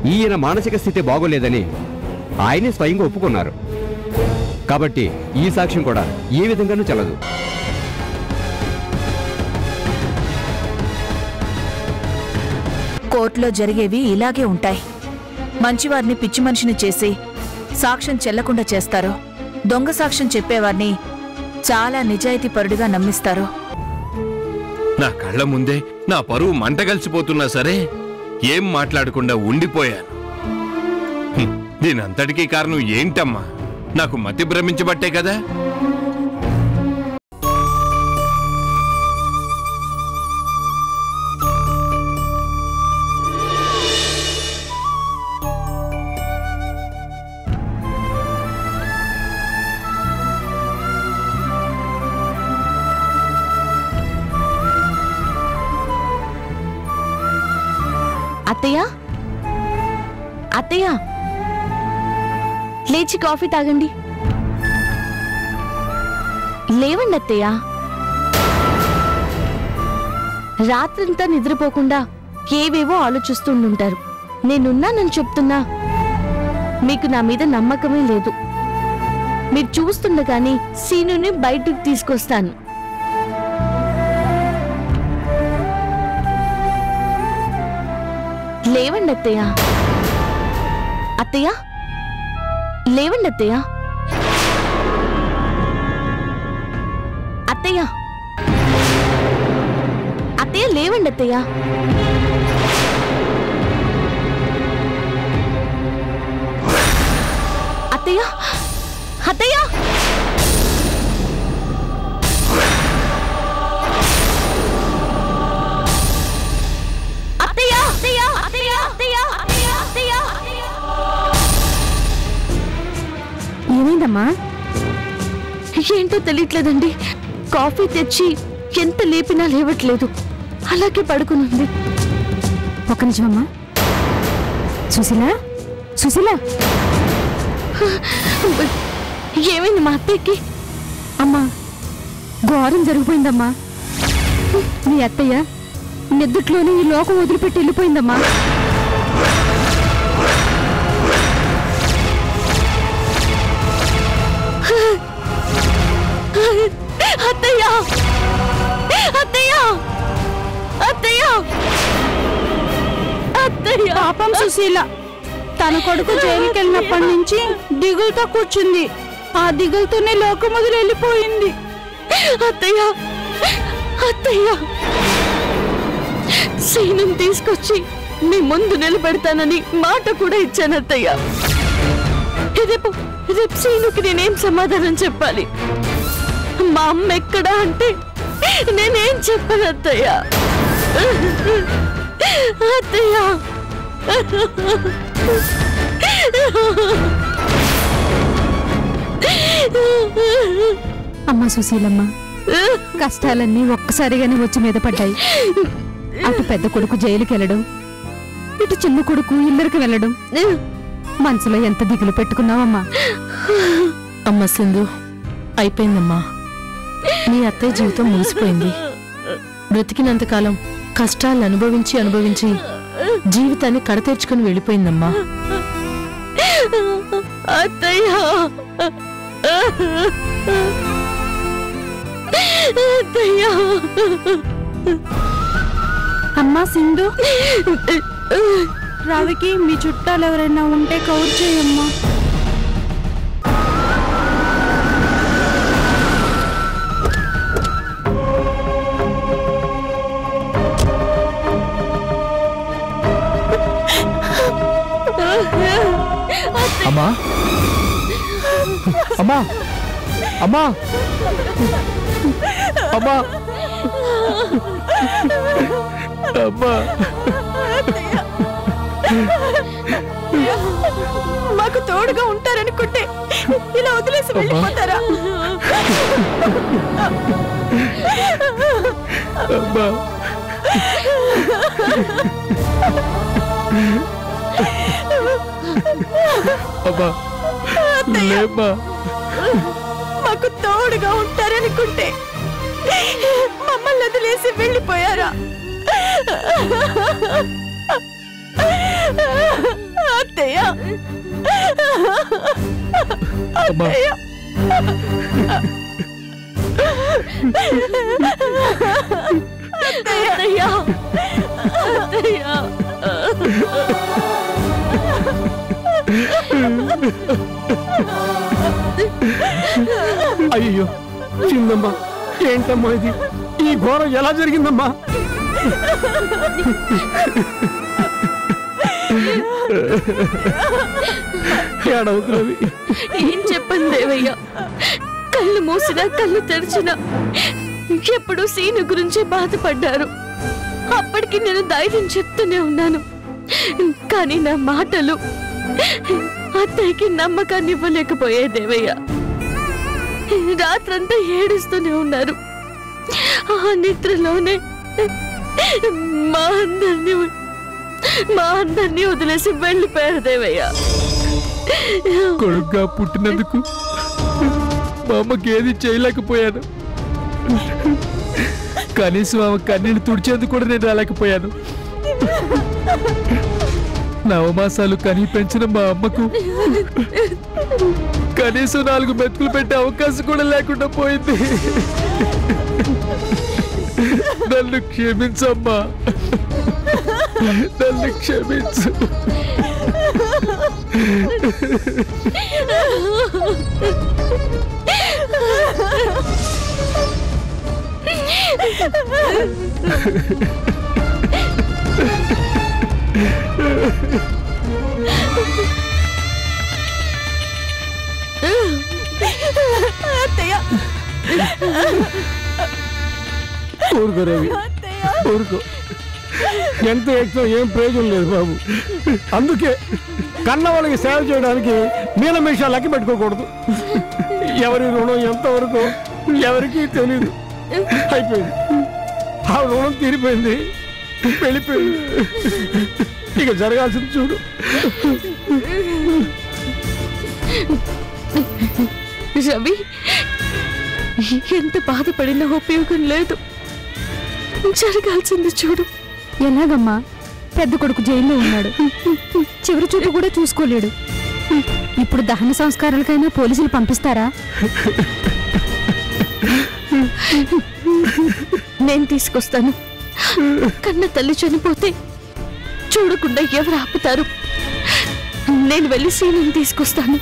ఈయన మానసిక స్థితి బాగోలేదని ఆయనే స్వయంగా ఒప్పుకున్నారు. కాబట్టి ఈ సాక్ష్యం కూడా ఏ విధంగానూ చెల్లదు. కోర్టులో జరిగేవి ఇలాగే ఉంటాయి. మంచివారిని పిచ్చి మనిషిని చేసి సాక్ష్యం చెల్లకుండా చేస్తారు. దొంగ సాక్ష్యం చెప్పేవారిని చాలా నిజాయితీపరుడిగా నమ్మిస్తారు. నా కళ్ళ ముందే నా పరువు మంటగలిసిపోతున్నా సరే ఏం మాట్లాడకుండా ఉండిపోయాను. దీనంతటికీ కారణం ఏంటమ్మా? నాకు మతి భ్రమించబట్టే కదా. అత్తయ్య, అత్తయ్య, లేచి కాఫీ తాగండి. లేవండి అత్తయ్య. రాత్రంతా నిద్రపోకుండా ఏవేవో ఆలోచిస్తుంటారు. నేనున్నానని చెప్తున్నా మీకు నా మీద నమ్మకమే లేదు. మీరు చూస్తుండగానే సీనుని బయటకు తీసుకొస్తాను. లేవండి అత్తయ్య. అత్తయ్య, లేవండి అత్తయ్య. అత్తయ్య, అత్తయ్య, లేవండి అత్తయ్య. అత్తయ్య, అత్తయ్య, ఏమైందమ్మా? ఏంటో తెలియట్లేదండి. కాఫీ తెచ్చి ఎంత లేపినా లేవట్లేదు. అలాగే పడుకునుంది. ఒక నిజమమ్మా. సుశీల, సుశీల, ఏమైంది మా అత్తయ్యకి? అమ్మా, ఘోరం జరిగిపోయిందమ్మా. మీ అత్తయ్య నిద్రలోనే ఈ లోకం వదిలిపెట్టి వెళ్ళిపోయిందమ్మా. అత్తయ్య, అత్తయ్య, అత్తయ్య, అత్తయ్య. పాపం సుశీల తన కొడుకు జైలుకి వెళ్ళినప్పటి నుంచి దిగులుతో కూర్చుంది. ఆ దిగులుతోనే లోకం వదిలి వెళ్ళిపోయింది. అత్తయ్య, అత్తయ్య, సీనుని తీసుకొచ్చి మీ ముందు నిలబెడతానని మాట కూడా ఇచ్చాను అత్తయ్య. రేపు సీనుకి నేనేం సమాధానం చెప్పాలి? మా అమ్మ ఎక్కడా అంటే నేనేం చెప్పను అత్తయ్య. అత్తయ్య, అమ్మా సుశీలమ్మ, కష్టాలన్నీ ఒక్కసారిగానే వచ్చి మీద పడ్డాయి. అటు పెద్ద కొడుకు జైలుకి వెళ్ళడం, ఇటు చిన్న కొడుకు ఇల్లరికి వెళ్ళడం. మనసులో ఎంత దిగులు పెట్టుకున్నావమ్మా? అమ్మ సింధు, అయిపోయిందమ్మా. నీ అత్తయ్య జీవితం ముగిసిపోయింది. బ్రతికినంతకాలం కష్టాలను అనుభవించి అనుభవించి జీవితాన్ని కడతీర్చుకుని వెళ్ళిపోయిందమ్మా. అత్తయ్య, అత్తయ్య. అమ్మా సింధు, రవికి మీ చుట్టాలు ఎవరైనా ఉంటే కౌర్ చేయమ్మా. అమ్మా, అమ్మా, అమ్మా, అమ్మా, అమ్మా. మాకు తోడుగా ఉంటారనుకుంటే ఇలా వదిలేసి వెళ్ళిపోతారా? అమ్మా, అమ్మా, లేమ్మా. మాకు తోడుగా ఉంటారనుకుంటే మమ్మల్ని వదిలేసి వెళ్ళిపోయారా? అత్తయ్య అమ్మా అత్తయ్య అత్తయ్య అయ్యో చిన్నమ్మా, ఏంటమ్మా ఇది? ఈ ఘోరం ఎలా జరిగిందమ్మా? ఏడవకు రవి. ఏం చెప్పండి దేవయ్య, కళ్ళు మూసినా కళ్ళు తెరిచినా ఎప్పుడు సీను గురించి బాధపడ్డారు. అప్పటికి నేను ధైర్యం చెప్తూనే ఉన్నాను, కానీ నా మాటలు అత్తయ్యకి నమ్మకాన్ని ఇవ్వలేకపోయే దేవయ్య. రాత్రంతా ఏడుస్తూనే ఉన్నారు. ఆ నిద్రలోనే మా అందరినీ వదిలేసి వెళ్ళిపోయారు దేవయ్య. కొడుగ్గా పుట్టినందుకు మా అమ్మకి ఏది చేయలేకపోయాను. కనీసం ఆమె కన్నీళ్ళు తుడిచేందుకు కూడా నేను రాలేకపోయాను. నవమాసాలు కనీ పెంచిన మా అమ్మకు కనీసం 4 మెతుకులు పెట్టే అవకాశం కూడా లేకుండా పోయింది. నన్ను క్షమించమ్మా, నన్ను క్షమించు. ఊరుకో రవి, ఊరుకో. ఎంత ఎక్కువ ఏం ప్రయోజనం లేదు బాబు. అందుకే కన్న వాళ్ళకి సేవ చేయడానికి నీలమేషాలు లెక్క పెట్టుకోకూడదు. ఎవరి రుణం ఎంతవరకు ఎవరికి తెలియదు. అయిపోయింది, ఆ రుణం తీరిపోయింది, వెళ్ళిపోయింది. ఇక జరగాల్సింది చూడు. రవి, ఎంత బాధపడినా ఉపయోగం లేదు. జరగాల్సింది చూడు. ఎలాగమ్మా? పెద్ద కొడుకు జైల్లో ఉన్నాడు, చివరి చూపు కూడా చూసుకోలేడు. ఇప్పుడు దహన సంస్కారాలకైనా పోలీసులు పంపిస్తారా? నేను తీసుకొస్తాను. కన్న తల్లి చనిపోతే చూడకుండా ఎవరు ఆపుతారు? నేను వెళ్ళి సీనుని తీసుకొస్తాను.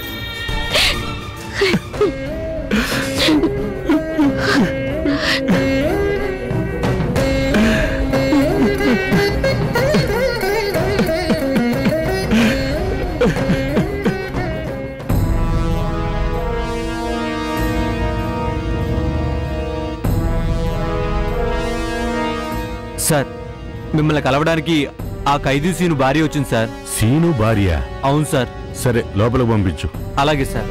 సార్, మిమ్మల్ని కలవడానికి ఆ ఖైదీ సీను భార్య వచ్చింది సార్. సీను భార్య? అవును సార్. సరే, లోపలికి పంపించు. అలాగే సార్.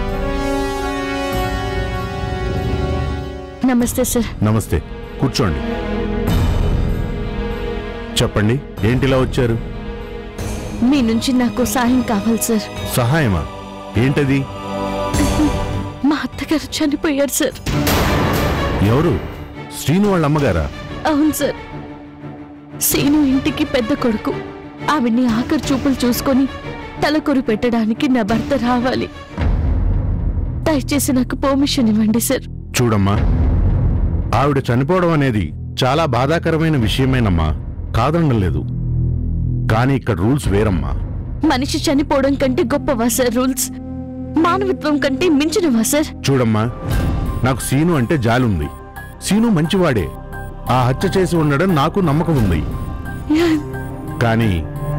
నమస్తే సార్. నమస్తే, కూర్చోండి. చెప్పండి, ఏంటిలా వచ్చారు? మీ నుంచి నాకు సాయం కావాలి సార్. సహాయమా? ఏంటది? మా అత్తగారు చనిపోయారు సార్. ఎవరు? శ్రీను వాళ్ళ అమ్మగారా? అవును సార్. సీను ఇంటికి పెద్ద కొడుకు. ఆవిడ్ని ఆఖరి చూపులు చూసుకొని తలకొరు పెట్టడానికి నా భర్త రావాలి. దయచేసి నాకు పర్మిషన్ ఇవ్వండి సార్. చూడమ్మా, ఆవిడ చనిపోవడం అనేది చాలా బాధాకరమైన విషయమేనమ్మా, కాదనడం లేదు. కానీ ఇక్కడ రూల్స్ వేరమ్మా. మనిషి చనిపోవడం కంటే గొప్పవా సార్ రూల్స్? మానవత్వం కంటే మించినవా సార్? చూడమ్మా, నాకు సీను అంటే జాలుంది. సీను మంచివాడే. ఆ హత్య చేసి ఉండడం నాకు నమ్మకం ఉంది. కానీ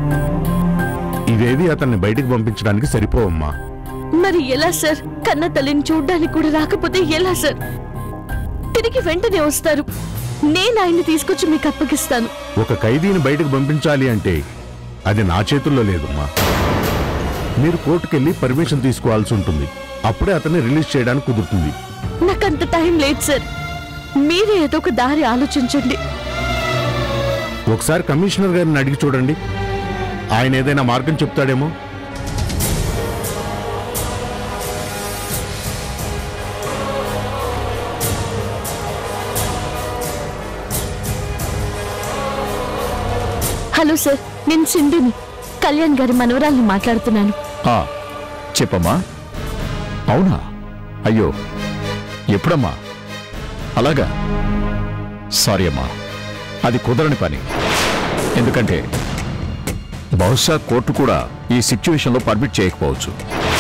ఇవేవి అతన్ని బయటికి పంపించడానికి సరిపోవమ్మా. మరి ఎలా సార్? కన్న తల్లిని చూడ్డానికి కూడా రాకపోతే ఎలా సార్? తిరిగి వెంటనే వస్తారు. నేను ఆయన్ని తీసుకొచ్చి మీకు అప్పగిస్తాను. ఒక ఖైదీని బయటకు పంపించాలి అంటే అది నా చేతుల్లో లేదమ్మా. మీరు కోర్టుకెళ్ళి పర్మిషన్ తీసుకోవాల్సి ఉంటుంది. అప్పుడే అతన్ని రిలీజ్ చేయడానికి కుదురుతుంది. నాకంత టైం లేదు సార్. మీరే ఏదో ఒక దారి ఆలోచించండి. ఒకసారి కమిషనర్ గారిని అడిగి చూడండి, ఆయన ఏదైనా మార్గం చెప్తాడేమో. హలో సార్, నేను సింధుని. కళ్యాణ్ గారి మనవరాల్ని మాట్లాడుతున్నాను. చెప్పమ్మా. అవునా? అయ్యో, ఎప్పుడమ్మా? అలాగా? సారీ అమ్మా, అది కుదరని పని. ఎందుకంటే బహుశా కోర్టు కూడా ఈ సిచ్యువేషన్లో పర్మిట్ చేయకపోవచ్చు.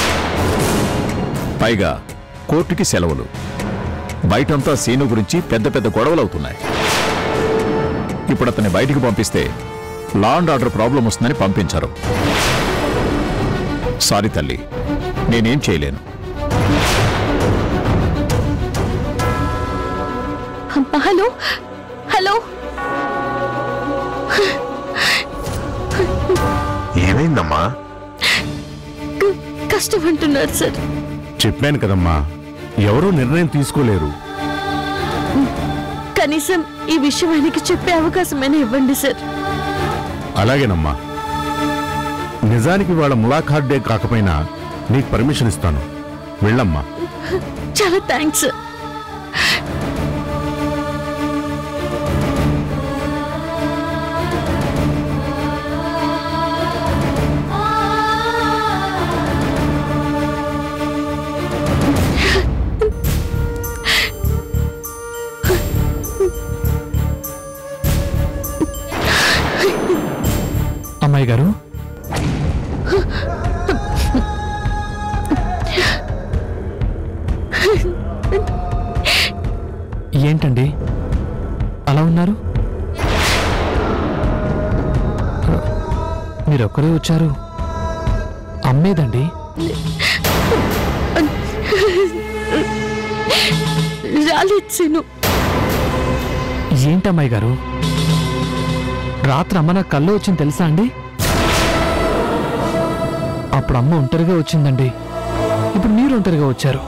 పైగా కోర్టుకి సెలవులు, బయటంతా సీను గురించి పెద్ద పెద్ద గొడవలు అవుతున్నాయి. ఇప్పుడు అతన్ని బయటికి పంపిస్తే లా అండ్ ఆర్డర్ ప్రాబ్లం వస్తుందని పంపించారు. సారీ తల్లి, నేనేం చేయలేను. హలో హలో, ఏమైందమ్మా? కష్టం అంటున్నారు సార్. చెప్పాను కదమ్మా, ఎవరూ నిర్ణయం తీసుకోలేరు. కనీసం ఈ విషయం ఆయనకి చెప్పే అవకాశమైనా ఇవ్వండి సార్. అలాగేనమ్మా. నిజానికి వాళ్ళ ములాఖాత్ డే కాకపోయినా నీకు పర్మిషన్ ఇస్తాను, వెళ్ళమ్మా. చాలా థ్యాంక్స్. అమ్మాయి గారు, ఏంటండి అలా ఉన్నారు? మీరొక్కరే వచ్చారు, అమ్మేదండి? రాలేదు. ఏంటమ్మాయి గారు, రాత్రి అమ్మ నా కల్లో వచ్చింది తెలుసా అండి? అప్పుడు అమ్మ ఒంటరిగా వచ్చిందండి, ఇప్పుడు మీరు ఒంటరిగా వచ్చారు.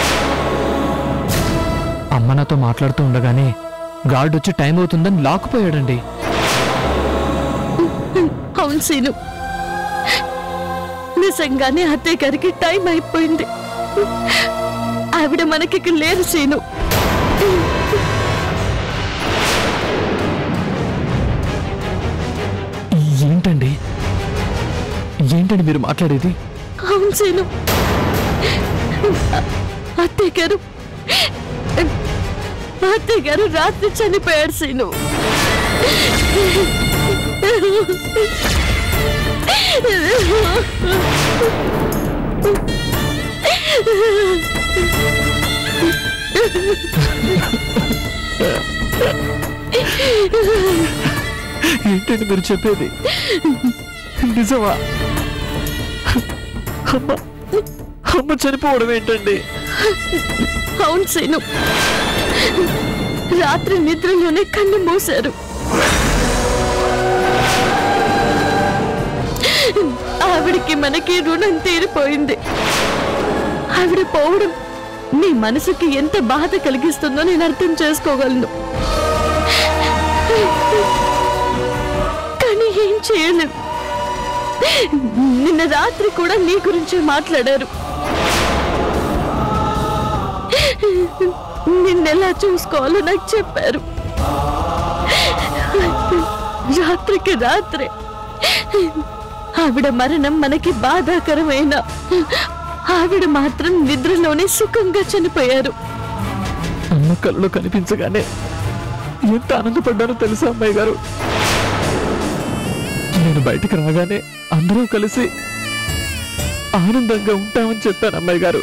అమ్మ నాతో మాట్లాడుతూ ఉండగానే గార్డ్ వచ్చి టైం అవుతుందని లాక్కుపోయాడండి. అవును సీను, నిజంగానే అత్తయ్య గారికి టైం అయిపోయింది. ఆవిడ మనకి లేరు సీను. ఏంటండి ఏంటండి మీరు మాట్లాడేది? అవును సీను, అత్తయ్య గారు రాత్రి చనిపోయాడు సీను. ఏంటండి మీరు చెప్పేది? నిజమా? అమ్మ చనిపోవడం ఏంటండి? అవును సీను, రాత్రి నిద్రలోనే కన్ను మూశారు. ఆవిడికి మనకి రుణం తీరిపోయింది. ఆవిడ పోవడం నీ మనసుకి ఎంత బాధ కలిగిస్తుందో నేను అర్థం చేసుకోగలను. కానీ ఏం చేయలేం. నిన్న రాత్రి కూడా నీ గురించి మాట్లాడారు. నిన్నెలా చూసుకోవాలో నాకు చెప్పారు. రాత్రికి రాత్రే ఆవిడ మరణం మనకి బాధాకరమైన, ఆవిడ మాత్రం నిద్రలోనే సుఖంగా చనిపోయారు. అమ్మ కళ్ళు కనిపించగానే ఎంత ఆనందపడ్డానో తెలుసా అమ్మాయి గారు? నేను బయటికి రాగానే అందరూ కలిసి ఆనందంగా ఉంటామని చెప్పాను అమ్మాయి గారు.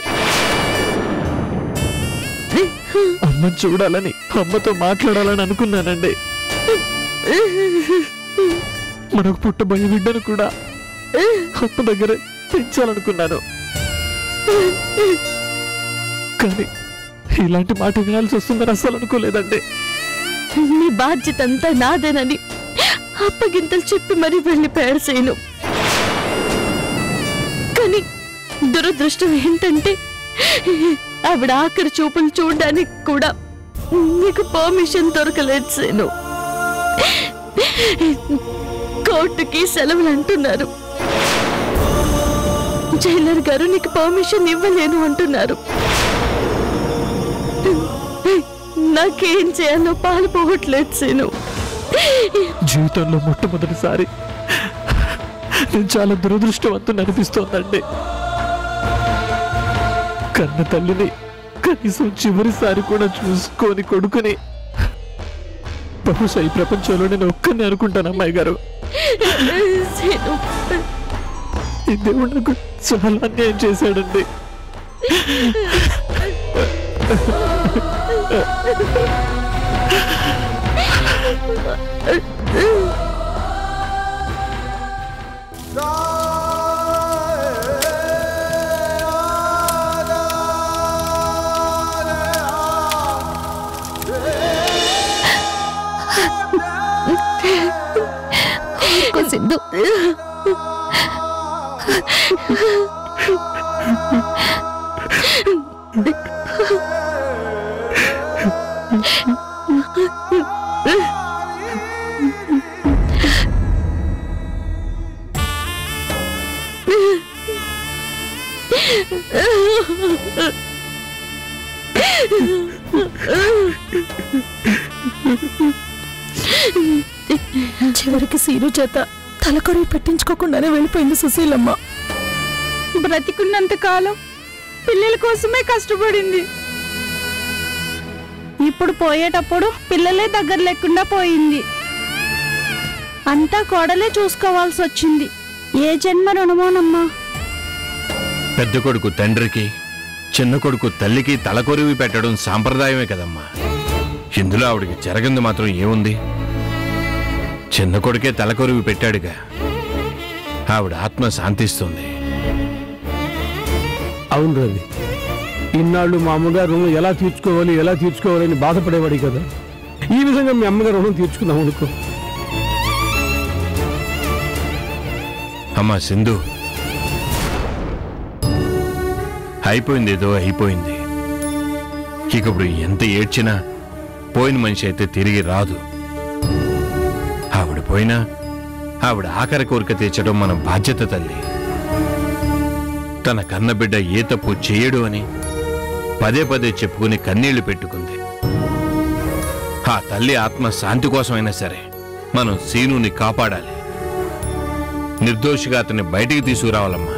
అమ్మని చూడాలని, అమ్మతో మాట్లాడాలని అనుకున్నానండి. మనకు పుట్టబోయే బిడ్డను కూడా అమ్మ దగ్గర పెంచాలనుకున్నాను. కానీ ఇలాంటి మాట వినాల్సి వస్తుందని అస్సలు అనుకోలేదండి. నీ బాధ్యత అంతా నాదేనని అప్పగింతలు చెప్పి మరీ వెళ్ళిపోయాడు సేను. కానీ దురదృష్టం ఏంటంటే ఆవిడ ఆఖరి చూపులు చూడడానికి కూడా నీకు పర్మిషన్ దొరకలేదు సేను. కోర్టుకి సెలవులు అంటున్నారు. జైలర్ గారు నీకు పర్మిషన్ ఇవ్వలేను అంటున్నారు. నాకేం చేయాలో పాలుపోవట్లేదు సేను. జీవితంలో మొట్టమొదటిసారి నేను చాలా దురదృష్టవంతుని అనిపిస్తోందండి. కన్న తల్లిని కనీసం చివరిసారి కూడా చూసుకొని కొడుకుని బహుశా ఈ ప్రపంచంలో నేను ఒక్కరిని అనుకుంటాను అమ్మాయి గారు. ఈ దేవుడు నాకు చాలా అన్యాయం చేశాడండి. సింధు, చివరికి సీను చేత తలకొరువు పెట్టించుకోకుండానే వెళ్ళిపోయింది సుశీలమ్మ. బ్రతికున్నంత కాలం పిల్లల కోసమే కష్టపడింది. ఇప్పుడు పోయేటప్పుడు పిల్లలే దగ్గర లేకుండా పోయింది. అంతా కోడలే చూసుకోవాల్సి వచ్చింది. ఏ జన్మ రుణమోనమ్మా. పెద్ద కొడుకు తండ్రికి, చిన్న కొడుకు తల్లికి తలకొరివి పెట్టడం సాంప్రదాయమే కదమ్మా. ఇందులో ఆవిడికి జరగంది మాత్రం ఏముంది? చిన్న కొడుకే తలకొరివి పెట్టాడుగా. ఆవిడ ఆత్మ శాంతిస్తుంది. అవును రవి, ఇన్నాళ్ళు మా అమ్మగారు రుణం ఎలా తీర్చుకోవాలని బాధపడేవాడి కదా. ఈ విధంగా మీ అమ్మగారు రుణం తీర్చుకున్నాం అనుకో. అమ్మా సింధు, అయిపోయింది, ఏదో అయిపోయింది. ఇప్పుడు ఎంత ఏడ్చినా పోయిన మనిషి అయితే తిరిగి రాదు. ఆవిడ పోయినా ఆవిడ ఆఖరి కోరిక తీర్చడం మన బాధ్యత. తల్లి తన కన్నబిడ్డ ఏ తప్పు చేయడు అని పదే పదే చెప్పుకుని కన్నీళ్లు పెట్టుకుంది. ఆ తల్లి ఆత్మ శాంతి కోసమైనా సరే మనం సీనుని కాపాడాలి. నిర్దోషిగా అతన్ని బయటికి తీసుకురావాలమ్మా.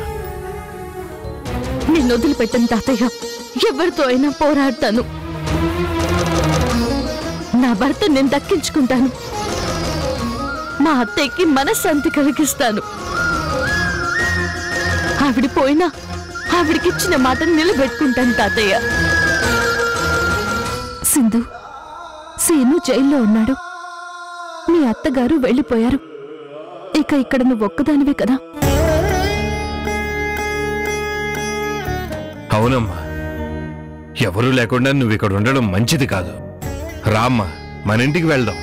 నేను వదిలిపెట్టను తాతయ్య. ఎవరితో అయినా పోరాడతాను. నా భర్త నేను దక్కించుకుంటాను. మా అత్తయ్యకి మనశ్శాంతి కలిగిస్తాను. ఆవిడ పోయినా ఆవిడకిచ్చిన మాటను నిలబెట్టుకుంటాను తాతయ్య. సింధు, సీను జైల్లో ఉన్నాడు. మీ అత్తగారు వెళ్ళిపోయారు. ఇక ఇక్కడ నువ్వు ఒక్కదానివే కదా. అవునమ్మా, ఎవరూ లేకుండా నువ్వు ఇక్కడ ఉండడం మంచిది కాదు. రామ్మా, మన ఇంటికి వెళ్దాం.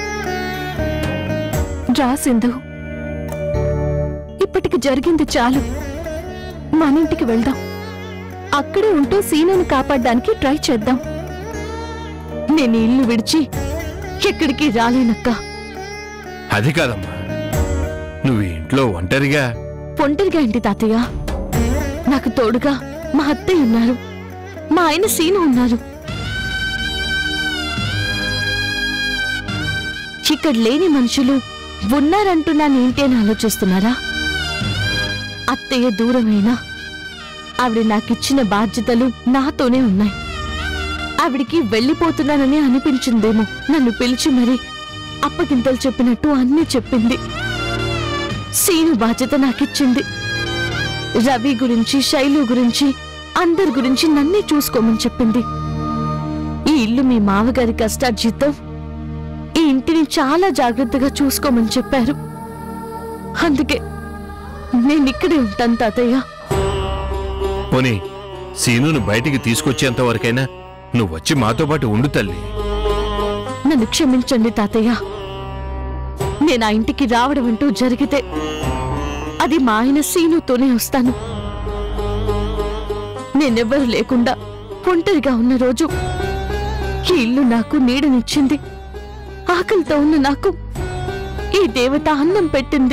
రా సింధు, ఇప్పటికి జరిగింది చాలు. మన ఇంటికి వెళ్దాం. అక్కడే ఉంటూ సీనుని కాపాడడానికి ట్రై చేద్దాం. నేను ఇల్లు విడిచి ఎక్కడికి రాలేనక్క. అది కాదమ్మా, నువ్వు ఇంట్లో ఒంటరిగా ఏంటి తాతయ్య? నాకు తోడుగా మా అత్తయ్య ఉన్నారు, మా ఆయన సీను ఉన్నారు. ఇక్కడ లేని మనుషులు ఉన్నారంటున్నాను ఏంటి అని ఆలోచిస్తున్నారా? అత్తయ్య దూరమైనా ఆవిడ నాకిచ్చిన బాధ్యతలు నాతోనే ఉన్నాయి. ఆవిడికి వెళ్ళిపోతున్నానని అనిపించిందేమో. నన్ను పిలిచి మరి అప్పగింతలు చెప్పినట్టు అన్నీ చెప్పింది. సీను బాధ్యత నాకిచ్చింది. రవి గురించి, శైలు గురించి, అందరి గురించి నన్నే చూసుకోమని చెప్పింది. ఈ ఇల్లు మీ మామగారి కష్టార్జితం. ఈ ఇంటిని చాలా జాగ్రత్తగా చూసుకోమని చెప్పారు. అందుకే నేనిక్కడే ఉంటాను తాతయ్య. పోనీ సీనును బయటికి తీసుకొచ్చేంత వరకైనా నువ్వు వచ్చి మాతో పాటు ఉండు తల్లి. నన్ను క్షమించండి తాతయ్య. నేను ఆ ఇంటికి రావడం అంటూ జరిగితే అది మా ఆయన సీనుతోనే వస్తాను. నేనెవ్వరు లేకుండా ఒంటరిగా ఉన్న రోజు ఈ ఇల్లు నాకు నీడనిచ్చింది. ఆకలితో ఉన్న నాకు ఈ దేవత అన్నం పెట్టింది.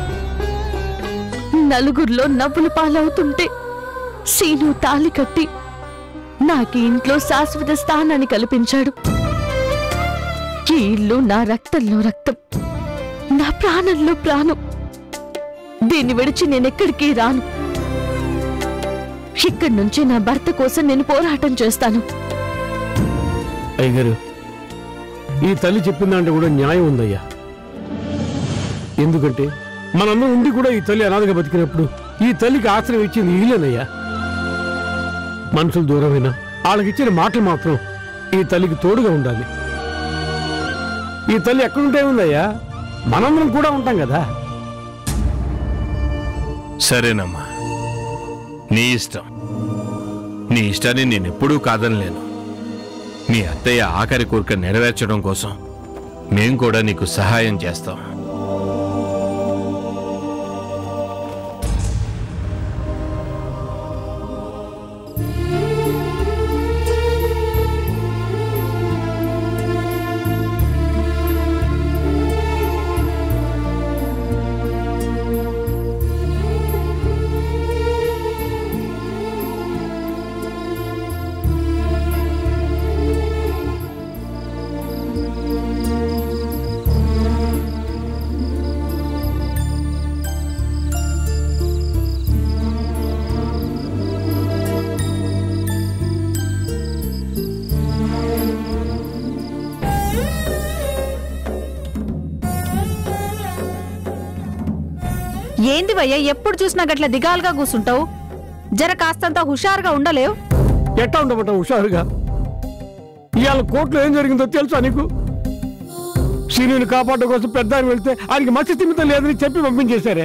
నలుగురిలో నవ్వుల పాలవుతుంటే సీను తాళి కట్టి నాకు ఇంట్లో శాశ్వత స్థానాన్ని కల్పించాడు. ఈ ఇల్లు నా రక్తంలో రక్తం, నా ప్రాణంలో ప్రాణం. దీన్ని విడిచి నేనెక్కడికి రాను. ఇక్కడి నుంచి నా భర్త కోసం నేను పోరాటం చేస్తాను. అయ్యగారు, ఈ తల్లి చెప్పిందంటే కూడా న్యాయం ఉందయ్యా. ఎందుకంటే మనందరం ఉండి కూడా ఈ తల్లి అనాథగా బతికినప్పుడు ఈ తల్లికి ఆశ్రయం ఇచ్చింది ఈలేనయ్యా. మనుషులు దూరమైనా వాళ్ళకిచ్చిన మాటలు మాత్రం ఈ తల్లికి తోడుగా ఉండాలి. ఈ తల్లి ఎక్కడుంటే ఉందయ్యా, మనందరం కూడా ఉంటాం కదా. సరేనమ్మా, నీ ఇష్టం. నీ ఇష్టాన్ని నేనెప్పుడూ కాదనలేను. మీ అత్తయ్య ఆఖరి కోరిక నెరవేర్చడం కోసం మేం కూడా నీకు సహాయం చేస్తాం. ఏంది భయ్యా ఎప్పుడు చూసినా గట్ల దిగాలుగా కూర్చుంటావు? జర కాస్తంత హుషారుగా ఉండలేవు? ఎట్టా ఉండమంటావు హుషారుగా? ఇవాళ కోర్టులో ఏం జరిగిందో తెలుసా నీకు? శ్రీని కాపాడడం కోసం పెద్ద ఆయన వెళ్తే ఆయనకి మత్స్య తిమితం లేదని చెప్పి పంపించేశారే.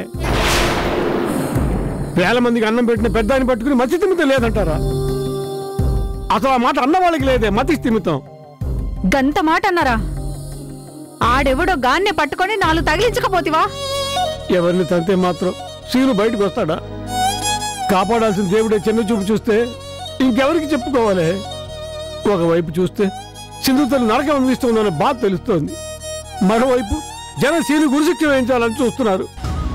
వేల మందికి అన్నం పెట్టిన పెద్ద ఆయన పట్టుకుని మత్స్య తిమితం లేదంటారా? అసలు ఆ మాట అన్న వాళ్ళకి లేదే మత్స్య తిమితం. గంత మాట అన్నారా? ఆడెవడో గాన్నే పట్టుకొని 4 తగిలించకపోతివా? ఎవరిని తంతే మాత్రం శ్రీను బయటకు వస్తాడా? కాపాడాల్సిన దేవుడే చిన్న చూపు చూస్తే ఇంకెవరికి చెప్పుకోవాలి? ఒకవైపు చూస్తే సింధు తల్లి నరకం అనిపిస్తుందన్న బాధ తెలుస్తోంది. మరోవైపు జన శ్రీను గురుశిక్ష వేయించాలని చూస్తున్నారు.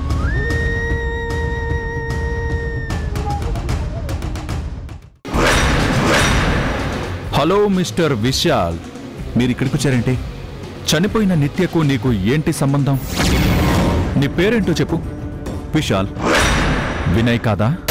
హలో మిస్టర్ విశాల్, మీరు ఇక్కడికి వచ్చారేంటి? చనిపోయిన నిత్యకు నీకు ఏంటి సంబంధం? నీ పేరేంటో చెప్పు. విశాల్, వినయ్ కాదా?